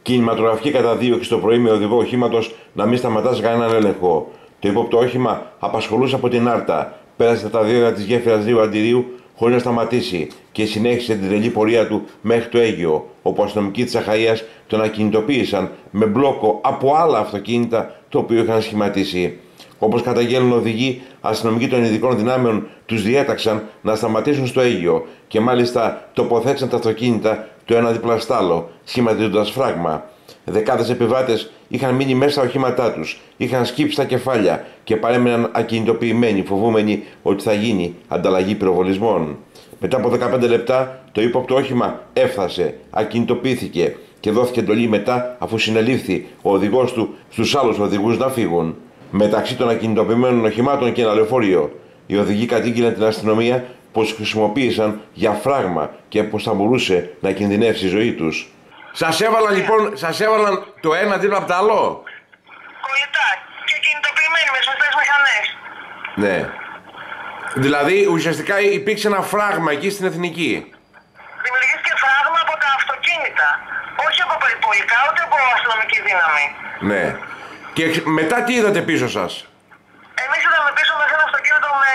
Κινηματογραφική καταδίωξη το πρωί με οδηγό οχήματος να μην σταματά σε κανέναν έλεγχο. Το ύποπτο όχημα απασχολούσε από την Άρτα. Πέρασε τα διόδια της γέφυρας Ρίου Αντιρίου χωρίς να σταματήσει και συνέχισε την τρελή πορεία του μέχρι το Αίγυο, όπου αστυνομικοί της Αχαΐας τον ακινητοποίησαν με μπλόκο από άλλα αυτοκίνητα το οποίο είχαν σχηματίσει. Όπως καταγγέλνουν οδηγοί, αστυνομικοί των ειδικών δυνάμεων τους διέταξαν να σταματήσουν στο Αίγυο και μάλιστα τοποθέτησαν τα αυτοκίνητα το ένα δίπλα στ' άλλο, σχηματίζοντας φράγμα. Δεκάδες επιβάτες είχαν μείνει μέσα στα οχήματά τους, είχαν σκύψει τα κεφάλια και παρέμειναν ακινητοποιημένοι, φοβούμενοι ότι θα γίνει ανταλλαγή πυροβολισμών. Μετά από 15 λεπτά το ύποπτο όχημα έφτασε, ακινητοποιήθηκε και δόθηκε εντολή μετά, αφού συνελήφθη ο οδηγός του, στους άλλους οδηγούς να φύγουν. Μεταξύ των ακινητοποιημένων οχημάτων και ένα λεωφορείο. Οι οδηγοί κατήγγειλαν την αστυνομία πως χρησιμοποίησαν για φράγμα και πως θα μπορούσε να κινδυνεύσει η ζωή τους. Σας έβαλαν το ένα δίπλα από το άλλο. Κολλητά και κινητοποιημένοι με σωστές μηχανές. Ναι. Δηλαδή ουσιαστικά υπήρξε ένα φράγμα εκεί στην Εθνική. Δημιουργήθηκε φράγμα από τα αυτοκίνητα. Όχι από περιπολικά, ούτε από αστυνομική δύναμη. Ναι. Και μετά τι είδατε πίσω σας? Εμείς είδαμε πίσω μας ένα αυτοκίνητο με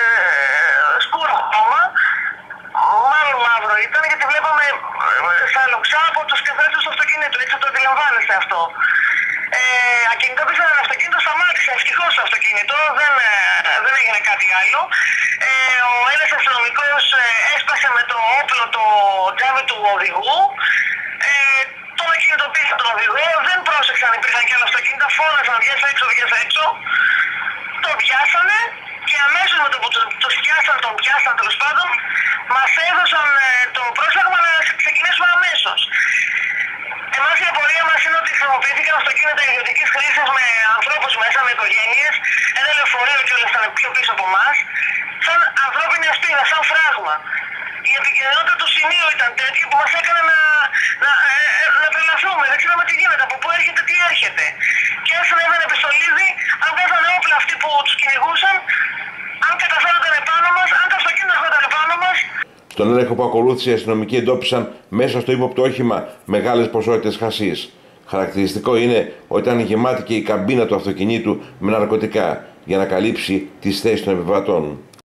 σκούρο χρώμα. Μάλλον μαύρο ήταν, γιατί βλέπαμε στα λοξά από τους καθρέφτες του αυτοκίνητου. Έτσι το αντιλαμβάνεστε αυτό. Ακινητοποίησαν ένα αυτοκίνητο, σταμάτησε ευτυχώς το αυτοκίνητο, δεν έγινε κάτι άλλο. Ο ένας αστυνομικός έσπασε με το όπλο το τζάμι του οδηγού. Τον ακινητοποίησαν τον οδηγό, δεν πρόσεξαν, υπήρχαν και άλλα αυτοκίνητα, φώναζαν βγες έξω. Το πιάσανε και αμέσως με το που τον πιάσαν τέλος πάντων, μας έδωσαν το πρόσφυγμα να ξεκινήσουμε αμέσως. Εμάς η απορία μας είναι ότι χρησιμοποιήθηκαν αυτοκίνητα ιδιωτικής χρήσης με ανθρώπους μέσα, με οικογένειες, ένα λεωφορείο κιόλας ήταν πιο πίσω από εμάς, σαν ανθρώπινη ασπίδα, σαν φράγμα. Η επικοινωνία του σημείου ήταν τέτοια που μας έκανε να τρελαθούμε. Δεν ξέραμε τι γίνεται, από πού έρχεται, τι έρχεται. Και αν συνέβαινε επιστολίδι, αν παίζανε όπλα αυτοί που τους κυνηγούσαν, αν καταφέρονταν επάνω μας, αν τα αυτοκίνητα έρχονταν επάνω μας. Στον έλεγχο που ακολούθησε, οι αστυνομικοί εντόπισαν μέσα στο ύποπτο όχημα μεγάλες ποσότητες χασίς. Χαρακτηριστικό είναι ότι ήταν γεμάτη και η καμπίνα του αυτοκινήτου με ναρκωτικά για να καλύψει τις θέσεις των επιβατών.